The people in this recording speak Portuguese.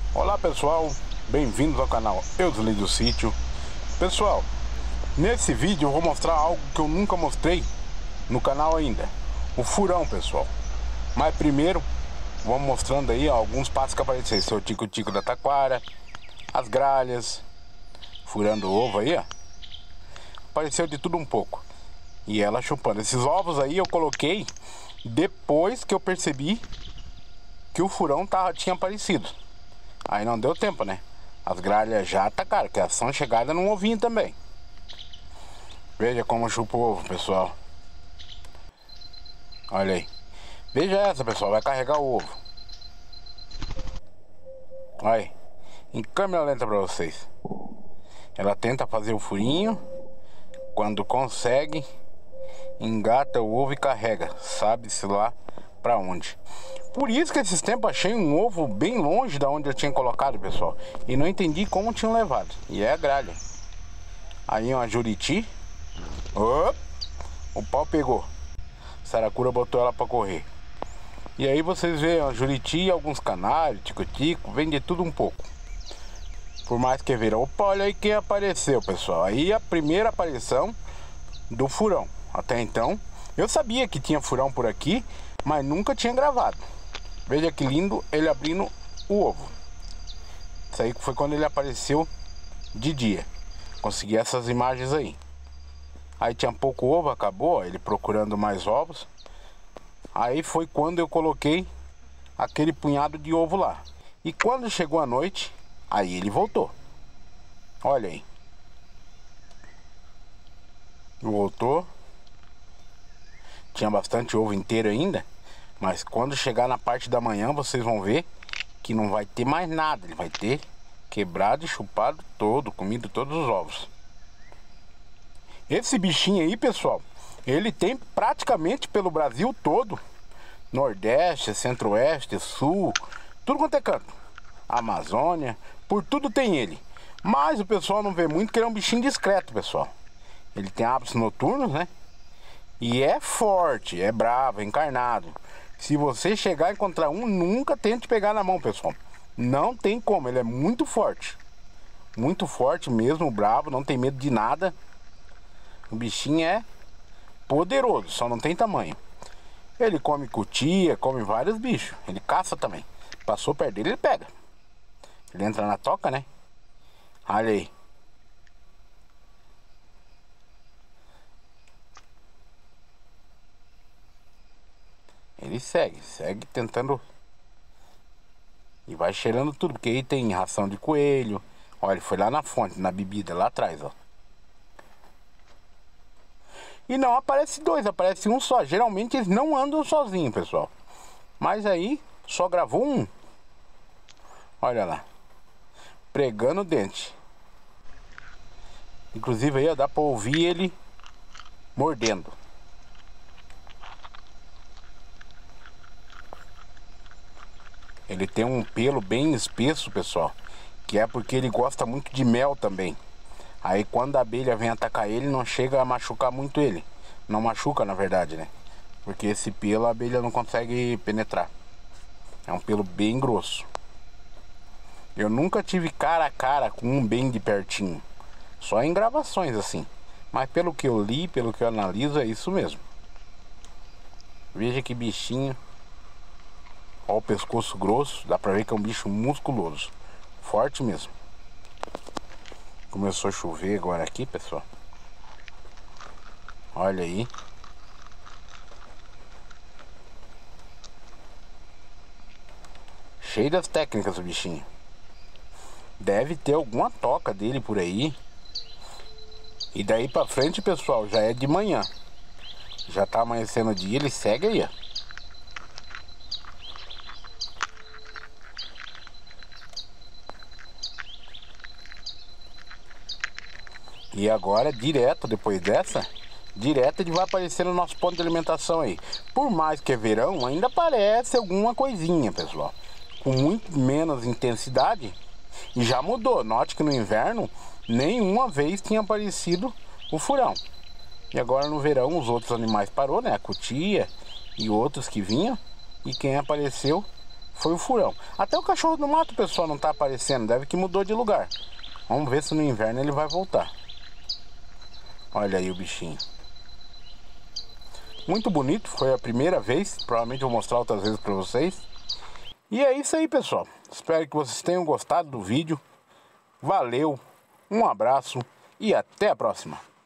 Olá pessoal, bem-vindos ao canal Eusley do Sítio. Pessoal, nesse vídeo eu vou mostrar algo que eu nunca mostrei no canal ainda. O furão, pessoal. Mas primeiro, vamos mostrando aí alguns passos que apareceram. Esse é o tico-tico da taquara, as gralhas, furando o ovo aí, ó. Apareceu de tudo um pouco. E ela chupando. Esses ovos aí eu coloquei depois que eu percebi que o furão tinha aparecido. Aí não deu tempo, né? As gralhas já atacaram, que elas são chegadas num ovinho também. Veja como chupa o ovo, pessoal. Olha aí. Veja essa, pessoal, vai carregar o ovo. Olha aí. Em câmera lenta pra vocês. Ela tenta fazer o furinho. Quando consegue, engata o ovo e carrega. Sabe-se lá pra onde. Por isso que esses tempos achei um ovo bem longe da onde eu tinha colocado, pessoal. E não entendi como tinham levado. E é a gralha. Aí uma juriti. Opa, o pau pegou. Saracura botou ela pra correr. E aí vocês veem a juriti, alguns canários, tico-tico, vem de tudo um pouco. Por mais que viram. Opa, olha aí quem apareceu, pessoal. Aí a primeira aparição do furão. Até então, eu sabia que tinha furão por aqui, mas nunca tinha gravado. Veja que lindo ele abrindo o ovo. Isso aí foi quando ele apareceu de dia. Consegui essas imagens aí. Aí tinha pouco ovo, acabou, ele procurando mais ovos. Aí foi quando eu coloquei aquele punhado de ovo lá. E quando chegou a noite, aí ele voltou. Olha aí. Voltou. Tinha bastante ovo inteiro ainda. Mas quando chegar na parte da manhã, vocês vão ver que não vai ter mais nada. Ele vai ter quebrado e chupado todo, comido todos os ovos. Esse bichinho aí, pessoal, ele tem praticamente pelo Brasil todo. Nordeste, Centro-Oeste, Sul, tudo quanto é canto. Amazônia, por tudo tem ele. Mas o pessoal não vê muito porque ele é um bichinho discreto, pessoal. Ele tem hábitos noturnos, né? E é forte, é bravo, é encarnado. Se você chegar a encontrar um, nunca tente pegar na mão, pessoal. Não tem como, ele é muito forte. Muito forte mesmo, bravo, não tem medo de nada. O bichinho é poderoso, só não tem tamanho. Ele come cutia, come vários bichos. Ele caça também. Passou perto dele, ele pega. Ele entra na toca, né? Olha aí. Ele segue tentando. E vai cheirando tudo, porque aí tem ração de coelho. Olha, ele foi lá na fonte, na bebida, lá atrás, ó. E não aparece dois, aparece um só. Geralmente eles não andam sozinhos, pessoal. Mas aí, só gravou um. Olha lá. Pregando o dente. Inclusive aí, ó, dá pra ouvir ele mordendo. Ele tem um pelo bem espesso, pessoal, que é porque ele gosta muito de mel também. Aí quando a abelha vem atacar ele, não chega a machucar muito ele. Não machuca, na verdade, né? Porque esse pelo a abelha não consegue penetrar. É um pelo bem grosso. Eu nunca tive cara a cara com um bem de pertinho. Só em gravações assim. Mas pelo que eu li, pelo que eu analiso, é isso mesmo. Veja que bichinho. Olha o pescoço grosso, dá pra ver que é um bicho musculoso. Forte mesmo. Começou a chover agora aqui, pessoal. Olha aí. Cheio das técnicas o bichinho. Deve ter alguma toca dele por aí. E daí pra frente, pessoal, já é de manhã. Já tá amanhecendo o dia, ele segue aí, ó. E agora, direto, depois dessa, direto ele vai aparecer no nosso ponto de alimentação aí. Por mais que é verão, ainda aparece alguma coisinha, pessoal. Com muito menos intensidade. E já mudou. Note que no inverno, nenhuma vez tinha aparecido o furão. E agora no verão, os outros animais parou, né? A cutia e outros que vinham. E quem apareceu foi o furão. Até o cachorro do mato, pessoal, não tá aparecendo. Deve que mudou de lugar. Vamos ver se no inverno ele vai voltar. Olha aí o bichinho. Muito bonito, foi a primeira vez. Provavelmente vou mostrar outras vezes pra vocês. E é isso aí, pessoal. Espero que vocês tenham gostado do vídeo. Valeu, um abraço e até a próxima.